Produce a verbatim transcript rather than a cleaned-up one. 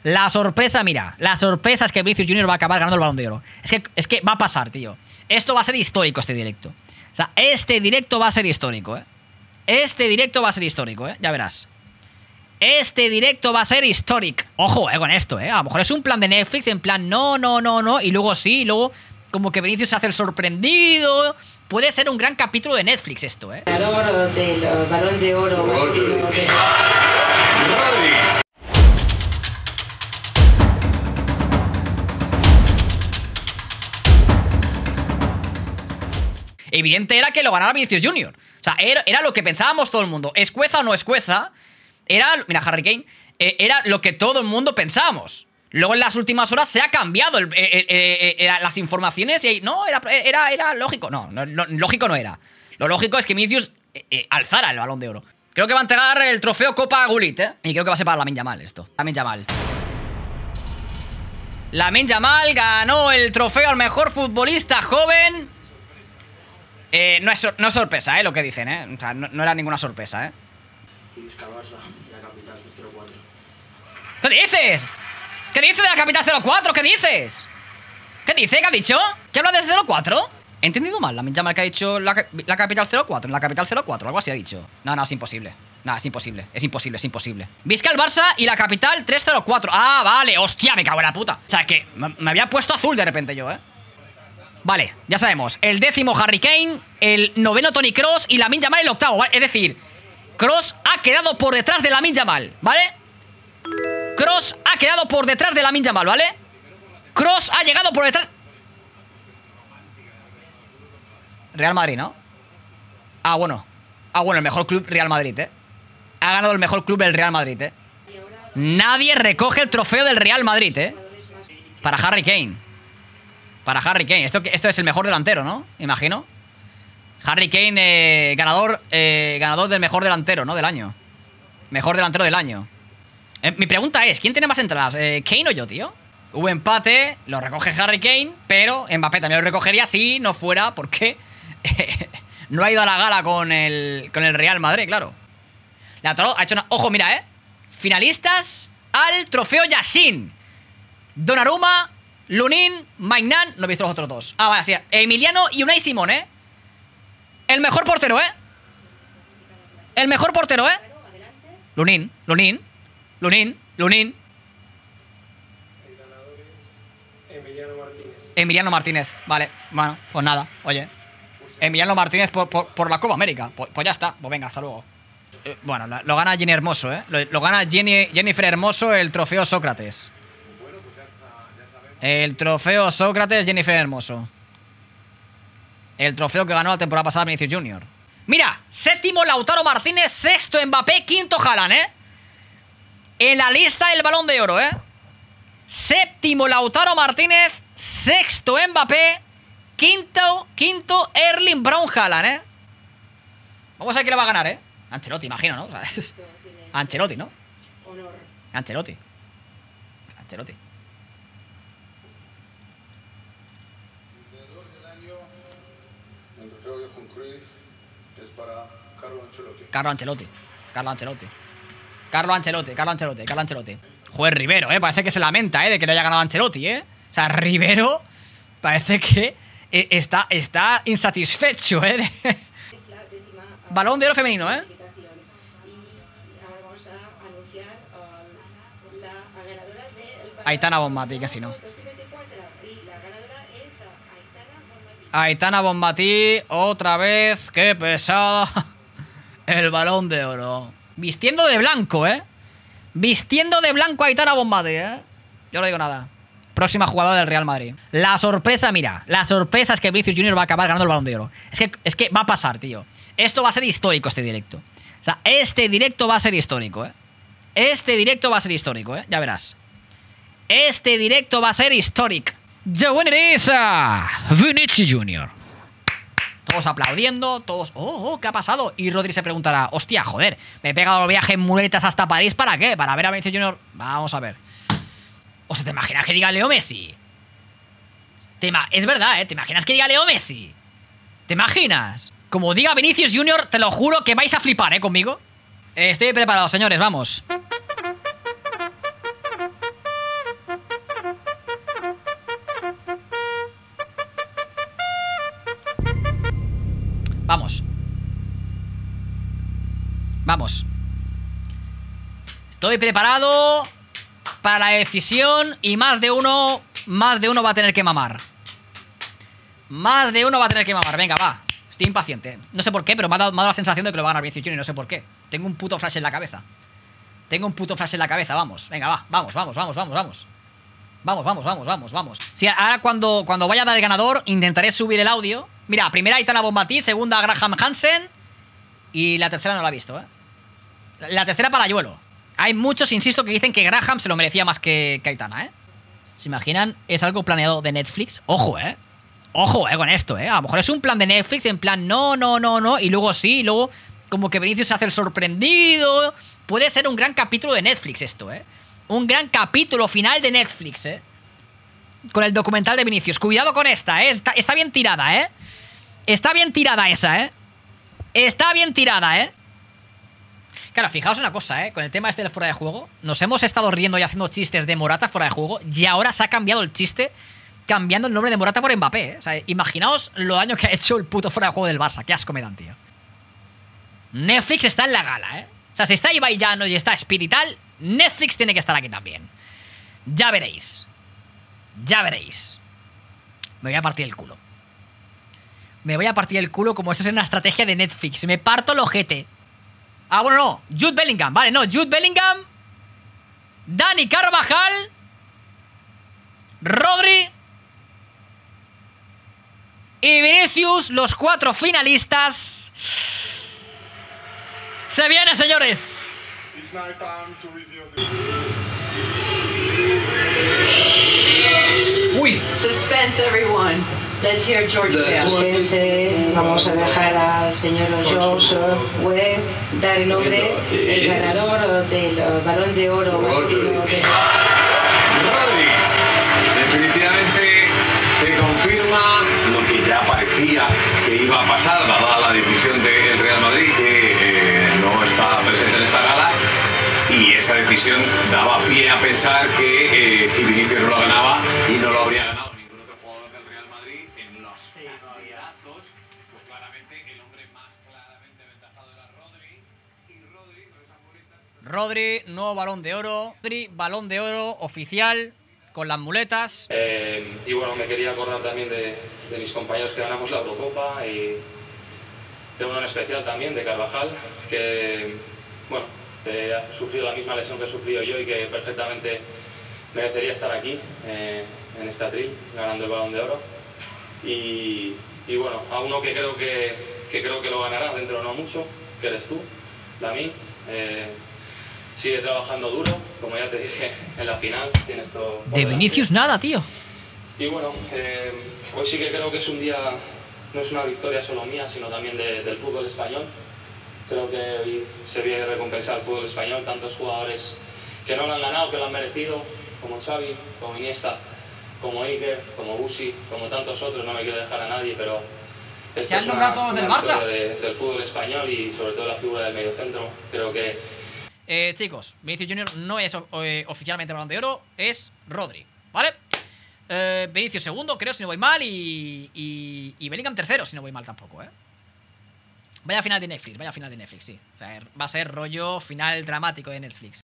La sorpresa, mira, la sorpresa es que Vinicius Junior va a acabar ganando el Balón de Oro. Es que, es que va a pasar, tío. Esto va a ser histórico, este directo. O sea, este directo va a ser histórico, ¿eh? Este directo va a ser histórico, ¿eh? Ya verás. Este directo va a ser histórico. Ojo, eh, con esto, ¿eh? A lo mejor es un plan de Netflix, en plan, no, no, no, no. Y luego sí, y luego como que Vinicius se hace el sorprendido. Puede ser un gran capítulo de Netflix esto, ¿eh? El oro del uh, Balón de Oro más último de... Evidente era que lo ganara Vinicius Junior. O sea, era, era lo que pensábamos todo el mundo. ¿Escueza o no escueza? Era, mira, Harry Kane, eh, era lo que todo el mundo pensábamos. Luego en las últimas horas se ha cambiado el, eh, eh, eh, eh, las informaciones y no, era, era, era lógico. No, no, no, lógico no era. Lo lógico es que Vinicius eh, eh, alzara el Balón de Oro. Creo que va a entregar el trofeo Copa Gullit, ¿eh? Y creo que va a ser para Lamine Yamal esto. Lamine Yamal. Lamine Yamal ganó el trofeo al mejor futbolista joven. Eh, no, es, no es sorpresa, ¿eh? Lo que dicen, ¿eh? O sea, no, no era ninguna sorpresa, ¿eh? ¿Qué dices? ¿Qué dices de la capital cero cuatro? ¿Qué dices? ¿Qué dice? ¿Qué ha dicho? ¿Qué habla de cero cuatro? He entendido mal. Lamine Yamal que ha dicho la, la capital cero cuatro. En la capital cero cuatro, algo así ha dicho. No, no, es imposible. No, es imposible. Es imposible, es imposible. Vizca el Barça y la capital tres cero cuatro. Ah, vale. Hostia, me cago en la puta. O sea, que me había puesto azul de repente yo, ¿eh? Vale, ya sabemos. El décimo Harry Kane, el noveno Toni Kroos y Lamine Yamal el octavo, ¿vale? Es decir, Kroos ha quedado por detrás de Lamine Yamal, ¿vale? Kroos ha quedado por detrás de Lamine Yamal, ¿vale? Kroos ha llegado por detrás... Real Madrid, ¿no? Ah, bueno. Ah, bueno, el mejor club Real Madrid, ¿eh? Ha ganado el mejor club el Real Madrid, ¿eh? Nadie recoge el trofeo del Real Madrid, ¿eh? Para Harry Kane. Para Harry Kane. Esto, esto es el mejor delantero, ¿no? Imagino. Harry Kane, eh, ganador, eh, ganador del mejor delantero, ¿no? Del año. Mejor delantero del año. Eh, mi pregunta es, ¿quién tiene más entradas? Eh, ¿Kane o yo, tío? Hubo empate, lo recoge Harry Kane, pero Mbappé también lo recogería si no fuera porque no ha ido a la gala con el, con el Real Madrid, claro. La ha hecho una... Ojo, mira, ¿eh? Finalistas al trofeo Yashin. Donnarumma, Lunin, Maignan, no he visto los otros dos. Ah, vale, sí. Emiliano y Unai Simón, ¿eh? El mejor portero, ¿eh? El mejor portero, ¿eh? Lunin, Lunin, Lunin, Lunin. El ganador es Emiliano Martínez. Emiliano Martínez, vale. Bueno, pues nada, oye. Emiliano Martínez por, por, por la Copa América. Pues, pues ya está, pues venga, hasta luego. Eh, bueno, lo, lo gana Jenny Hermoso, ¿eh? Lo, lo gana Jenny, Jennifer Hermoso el trofeo Sócrates. El trofeo Sócrates, Jennifer Hermoso. El trofeo que ganó la temporada pasada Vinicius Junior. Mira, séptimo Lautaro Martínez, sexto Mbappé, quinto Haaland, ¿eh? En la lista del Balón de Oro, ¿eh? Séptimo Lautaro Martínez, sexto Mbappé, quinto, quinto Erling Braun Haaland, ¿eh? Vamos a ver quién le va a ganar, ¿eh? Ancelotti, imagino, ¿no? O sea, es... Ancelotti, ¿no? Ancelotti. Ancelotti. Es para Carlo Ancelotti. Carlo Ancelotti. Carlo Ancelotti. Carlo Ancelotti. Carlo Ancelotti. Carlo Ancelotti. Joder, Rivero, eh. Parece que se lamenta, eh, de que no haya ganado Ancelotti, eh. O sea, Rivero parece que eh, está, está insatisfecho, eh. Balón de Oro femenino, eh. Aitana Bonmatí, que si no. Aitana Bonmatí, otra vez. Qué pesada. El Balón de Oro. Vistiendo de blanco, ¿eh? Vistiendo de blanco a Aitana Bonmatí, ¿eh? Yo no digo nada. Próxima jugadora del Real Madrid. La sorpresa, mira. La sorpresa es que Vinicius Junior va a acabar ganando el Balón de Oro. Es que, es que va a pasar, tío. Esto va a ser histórico, este directo. O sea, este directo va a ser histórico, ¿eh? Este directo va a ser histórico, ¿eh? Ya verás. Este directo va a ser histórico. The winner is Vinicius Junior. Todos aplaudiendo, todos... Oh, oh, ¿qué ha pasado? Y Rodri se preguntará, hostia, joder, me he pegado el viaje en muletas hasta París, ¿para qué? ¿Para ver a Vinicius Junior? Vamos a ver. O sea, ¿te imaginas que diga Leo Messi? ¿Te es verdad, ¿eh? ¿Te imaginas que diga Leo Messi? ¿Te imaginas? Como diga Vinicius Junior, te lo juro que vais a flipar, ¿eh? Conmigo. Eh, estoy preparado, señores, vamos. Estoy preparado para la decisión y más de uno, más de uno va a tener que mamar. Más de uno va a tener que mamar. Venga, va. Estoy impaciente. No sé por qué, pero me ha dado, me ha dado la sensación de que lo va a ganar Vinicius Junior y no sé por qué. Tengo un puto flash en la cabeza. Tengo un puto flash en la cabeza, vamos. Venga, va. Vamos, vamos, vamos, vamos, vamos. Vamos, vamos, vamos, vamos, vamos. Sí, ahora cuando, cuando vaya a dar el ganador intentaré subir el audio. Mira, primera Aitana Bonmatí, segunda Graham Hansen. Y la tercera no la he visto, ¿eh? La tercera Parayuelo. Hay muchos, insisto, que dicen que Graham se lo merecía más que, que Aitana, ¿eh? ¿Se imaginan? Es algo planeado de Netflix. Ojo, ¿eh? Ojo, ¿eh? Con esto, ¿eh? A lo mejor es un plan de Netflix en plan no, no, no, no. Y luego sí, y luego como que Vinicius se hace el sorprendido. Puede ser un gran capítulo de Netflix esto, ¿eh? Un gran capítulo final de Netflix, ¿eh? Con el documental de Vinicius. Cuidado con esta, ¿eh? Está, está bien tirada, ¿eh? Está bien tirada esa, ¿eh? Está bien tirada, ¿eh? Claro, fijaos una cosa, ¿eh? Con el tema este del fuera de juego, nos hemos estado riendo y haciendo chistes de Morata fuera de juego y ahora se ha cambiado el chiste cambiando el nombre de Morata por Mbappé, ¿eh? O sea, imaginaos lo daño que ha hecho el puto fuera de juego del Barça. Qué asco me dan, tío. Netflix está en la gala, ¿eh? O sea, si está Ibai Llano y está Spirital, Netflix tiene que estar aquí también. Ya veréis. Ya veréis. Me voy a partir el culo. Me voy a partir el culo como esto es una estrategia de Netflix. Me parto el ojete. Ah, bueno, no. Jude Bellingham. Vale, no. Jude Bellingham. Dani Carvajal. Rodri. Y Vinicius, los cuatro finalistas. Se viene, señores. Uy. Suspense, everyone. Let's hear George Bell. Suspense, vamos a dejar al señor George Webb dar el nombre, el ganador del Balón de Oro masculino de... Rodri. Definitivamente se confirma lo que ya parecía que iba a pasar, dada la decisión del Real Madrid, que eh, no está presente en esta gala. Y esa decisión daba pie a pensar que eh, si Vinicius no lo ganaba y no lo habría ganado ningún otro jugador del Real Madrid, en los candidatos, pues claramente el hombre más claramente aventajado era Rodri. Y Rodri, con esas muletas... Rodri, nuevo Balón de Oro. Rodri, Balón de Oro oficial, con las muletas. Eh, y bueno, me quería acordar también de, de mis compañeros que ganamos la Eurocopa y de uno en especial también, de Carvajal, que, bueno, que ha sufrido la misma lesión que he sufrido yo y que perfectamente merecería estar aquí, eh, en este atril, ganando el Balón de Oro. Y, y bueno, a uno que creo que, que creo que lo ganará dentro de no mucho, que eres tú, Lamine. Eh, sigue trabajando duro, como ya te dije en la final. Tienes todo por De delante. Vinicius nada, tío. Y bueno, eh, hoy sí que creo que es un día, no es una victoria solo mía, sino también de, del fútbol español. Creo que hoy se viene a recompensar el fútbol español, tantos jugadores que no lo han ganado, que lo han merecido, como Xavi, como Iniesta, como Iker, como Busi, como tantos otros, no me quiero dejar a nadie, pero... Se han nombrado todos los del Barça. De, del fútbol español y sobre todo la figura del mediocentro, creo que... Eh, chicos, Vinicius Junior no es eh, oficialmente Balón de Oro, es Rodri, ¿vale? Eh, Vinicius segundo, creo, si no voy mal, y, y, y Bellingham tercero, si no voy mal tampoco, ¿eh? Vaya final de Netflix, vaya final de Netflix, sí. O sea, va a ser rollo final dramático de Netflix.